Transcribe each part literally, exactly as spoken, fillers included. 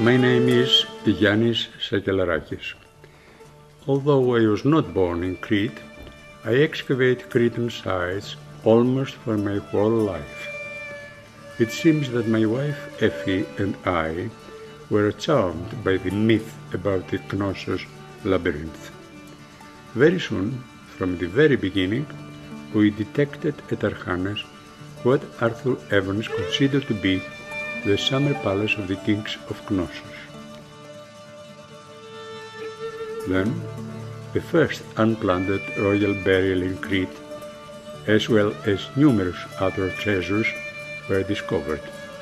My name is Yannis Sakellarakis. Although I was not born in Crete, I excavate Cretan sites almost for my whole life. It seems that my wife Effie and I were charmed by the myth about the Knossos labyrinth. Very soon, from the very beginning, we detected at Archanes what Arthur Evans considered to be the summer palace of the kings of Knossos. Then, the first unplanned royal burial in Crete, as well as numerous other treasures, were discovered.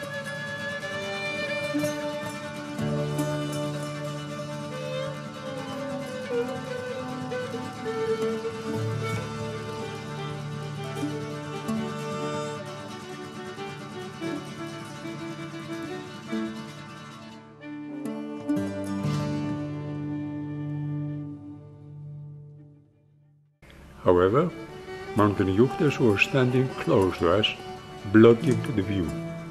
However, Mountain Euctus was standing close to us, blocking the view.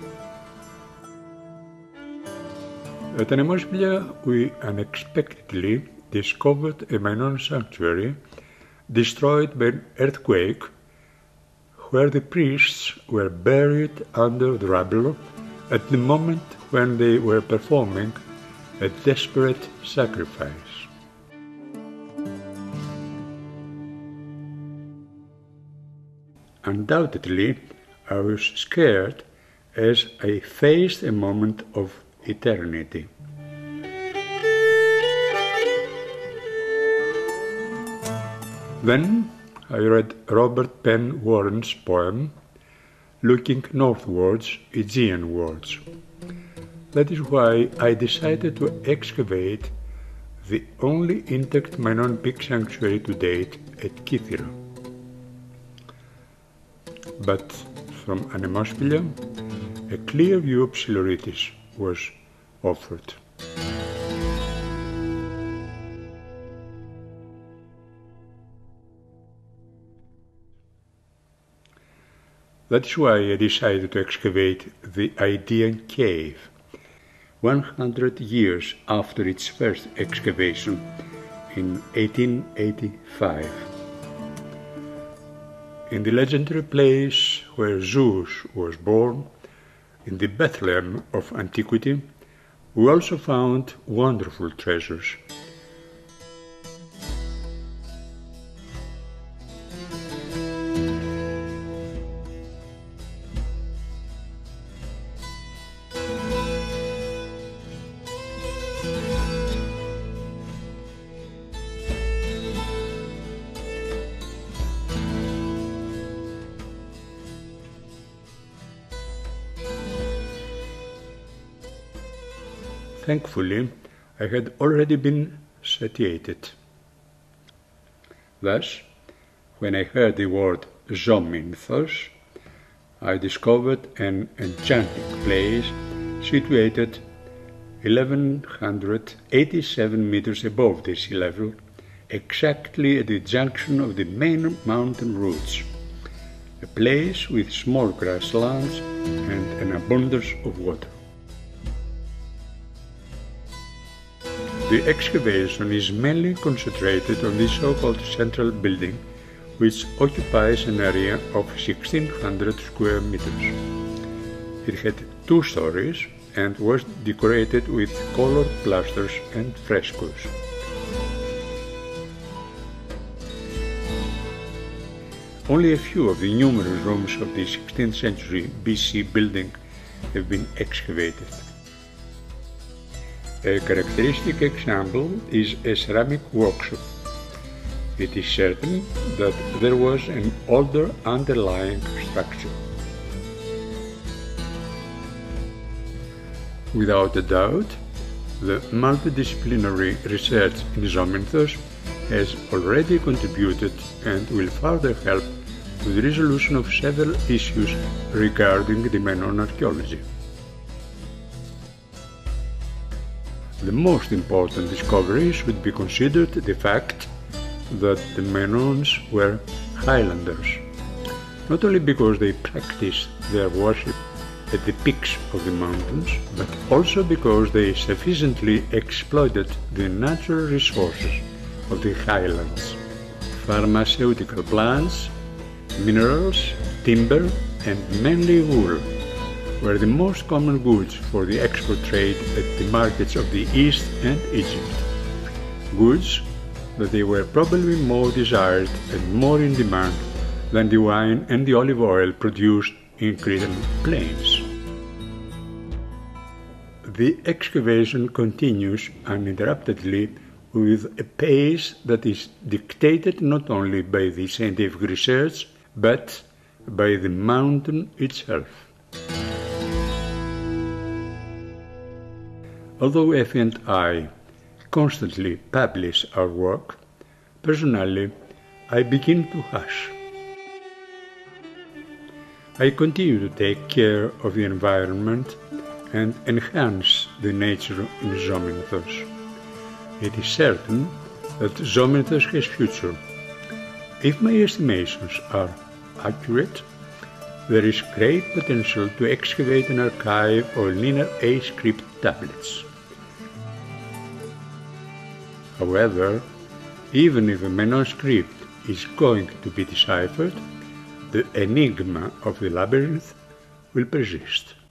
At Anemosplia, we unexpectedly discovered a Minoan sanctuary destroyed by an earthquake, where the priests were buried under the rubble at the moment when they were performing a desperate sacrifice. Undoubtedly, I was scared as I faced a moment of eternity. Then I read Robert Penn Warren's poem, Looking Northwards, Aegeanwards. That is why I decided to excavate the only intact Minoan peak sanctuary to date at Kythera. But from Anemosplia, a clear view of Psarantonis was offered. That's why I decided to excavate the Idaean cave, one hundred years after its first excavation in eighteen eighty-five. In the legendary place where Zeus was born, in the Bethlehem of antiquity, we also found wonderful treasures. Thankfully, I had already been satiated. Thus, when I heard the word Zominthos, I discovered an enchanting place situated eleven eighty-seven meters above the sea level, exactly at the junction of the main mountain routes, a place with small grasslands and an abundance of water. The excavation is mainly concentrated on the so-called central building, which occupies an area of sixteen hundred square meters. It had two stories and was decorated with colored plasters and frescoes. Only a few of the numerous rooms of the sixteenth century B C building have been excavated. A characteristic example is a ceramic workshop. It is certain that there was an older underlying structure. Without a doubt, the multidisciplinary research in Zominthos has already contributed and will further help to the resolution of several issues regarding the Minoan archaeology. The most important discovery should be considered the fact that the Minoans were highlanders, not only because they practiced their worship at the peaks of the mountains, but also because they sufficiently exploited the natural resources of the highlands: pharmaceutical plants, minerals, timber, and mainly wool were the most common goods for the export trade at the markets of the East and Egypt, goods that they were probably more desired and more in demand than the wine and the olive oil produced in Cretan plains. The excavation continues uninterruptedly with a pace that is dictated not only by the scientific research, but by the mountain itself. Although Effie and I constantly publish our work, personally I begin to hush. I continue to take care of the environment and enhance the nature in Zominthos. It is certain that Zominthos has future. If my estimations are accurate, there is great potential to excavate an archive of Linear A script tablets. However, even if a Minoan script is going to be deciphered, the enigma of the labyrinth will persist.